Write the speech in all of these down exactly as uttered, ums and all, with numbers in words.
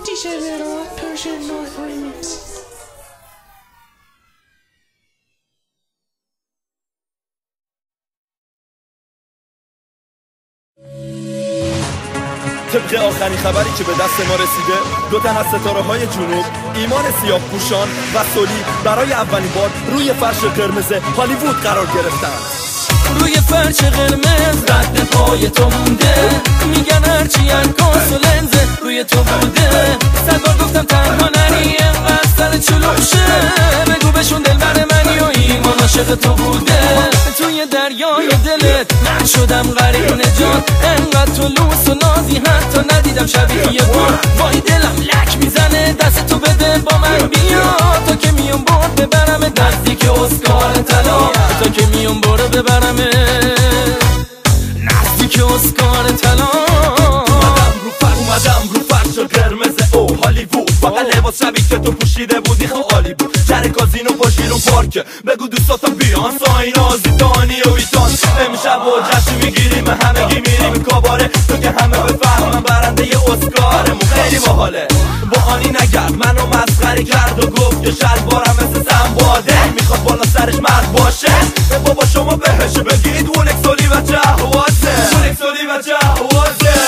D J Little, Persian North Remix. طبق آخرین خبری که به دست ما رسیده، دو تن از ستاره های جنوب، ایمان سیاه پوشان و سولی، برای اولین بار روی فرش قرمز هالیوود قرار گرفتند. روی فرش قرمز رد پای تو مونده، میگن هرچی انکاس و لنزه روی تو بوده. صد بار گفتم تنها نری انقدر سر چلوشه، بگو بهشون دلبر منی و ایمان عاشق تو بوده. توی دریای دلت من شدم غریق نجات، انقدر تو لوس و نازی حتی ندیدم شبیه یه بار. وای دلم لک میزنه، دست تو بده با من بیا، تا که میام برد ببرم نزدیک اسکار طلا، تا که میام برو ببرم نزدیک اسکار طلا. اومدم رو فر اومدم رو فرش قرمز او هالیوود، فقط لباس شبیه که تو پوشیده بودی خیلی عالی بود. جر کازینو با شیرون پارک، بگو دوستاتا بیان ساینازی دانی و ویتان. امشب و جشن میگیریم همگی میریم کاباره، تو که همه بفهمم برنده ی اسکارمون خیلی باحاله. با آنی نگرد منو مسخره کرد و گفت که شلوارم مثل سنباده، میخواد بالا سرش مرد باشه. بابا شما بهش بگید اولکسولی و جهوازه، اولکسولی و جهوازه.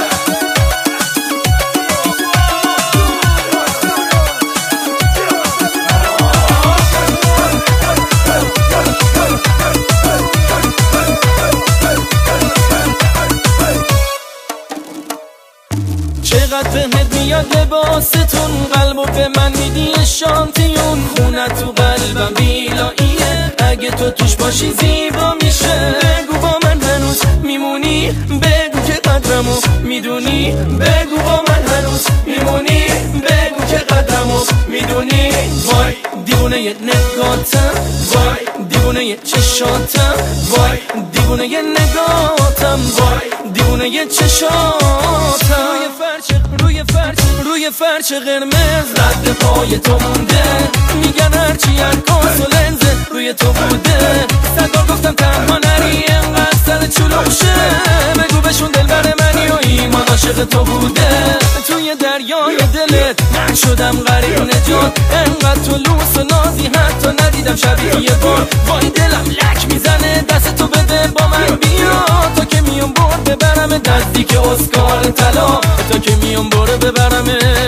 چقدر بهت میاد لباستون، قلبو به من میدی شانتیون. خونه تو قلبم بیلاییه، اگه تو توش باشی زیبا میشه. بگو با من هنوز میمونی، بگو که قدرمو میدونی. بگو با من هنوز میمونی، بگو که قدرمو میدونی. وای دیوونه ی نگاتم، وای دیوونه ی چشاتم، وای دیوونه ی نگاتم، وای دیوونه ی چشاتم. روی فرش روی فرش روی فرش قرمز رد پای تو مونده، میگن هرچی انکاس و لنزه روی تو بوده. صد بار گفتم تنها نری انقدر سر چلوشه، بگو بهشون دلبر منی و ایمان عاشق تو بوده. توی دریای دلت من شدم غریق نجات، انقدر تو لوس و نازی حتی ندیدم شبیه یه بار. وای دلم لک میزنه، دست تو بده با من بیا، تا که میام برد ببرم نزدیک اسکار طلا، تا که میام برو ببرم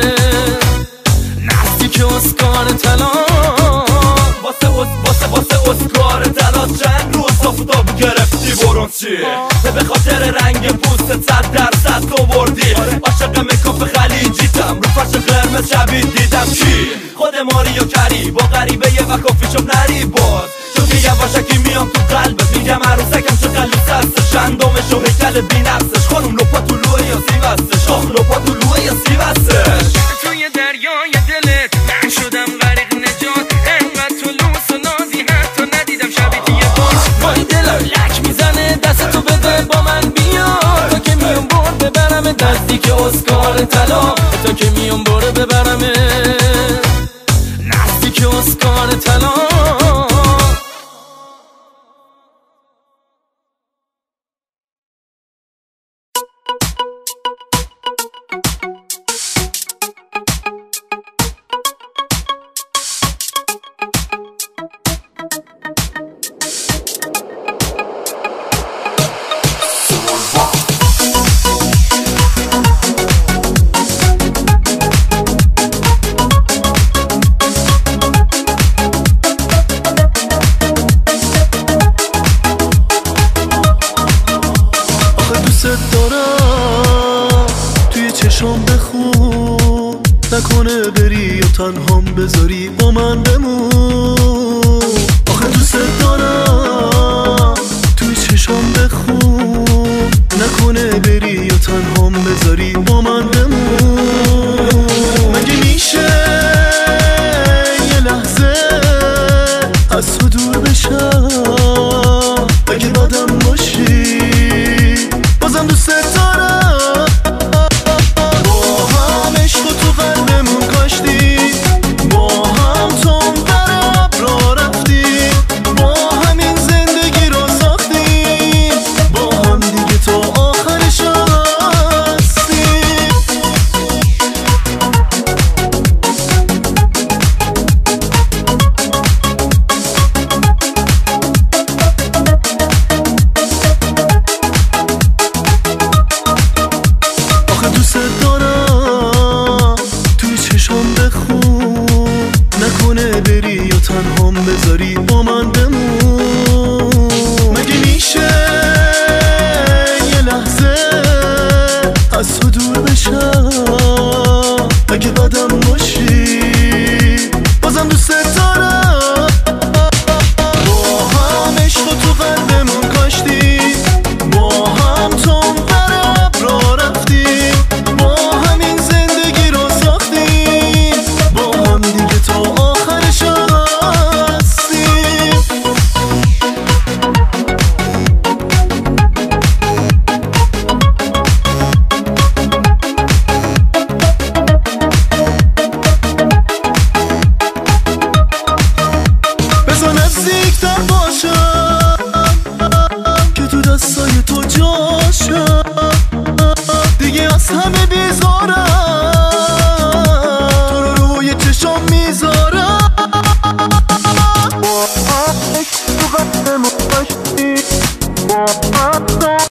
نزدیک اسکار طلا. واسه واسه واسه اسکار طلا چند روز آفتاب گرفتی برونچی، به خاطر رنگ پوست صد درصد تو بردی. عاشق مکاپ خلیجیتم، رو فرش قرمز شبیه دیدم کی؟ خود ماریو کری با غریبه یه و کافی شب نری باز، چون که یواشکی میام تو قلبت. میگم عروسکم چه خلوص هستش، اندامش و هیکل بی نفسش. خانم لپا طلوعه یا سیب هستش، آخ لپا طلوعه یا سیب هستش. توی دریای دلت من شدم غریق نجات، انقدر تو لوس و نازی حتی ندیدم شبیه یه بار. وای دلم لک میزنه، دست تو بده با من بیا، تا که میام برد ببرم نزدیک اسکار طلا، تا که میام برو ببرم نزدیک اسکار طلا. نکنه بری و تنهام بذاری با من بمون. آخه دوست دارم توی چشام بخون، نکنه بری و تنهام بذاری با من بمون. مگه میشه یه لحظه از تو دور بشم؟ اگه بدم باشی بازم دوست دارم. از همه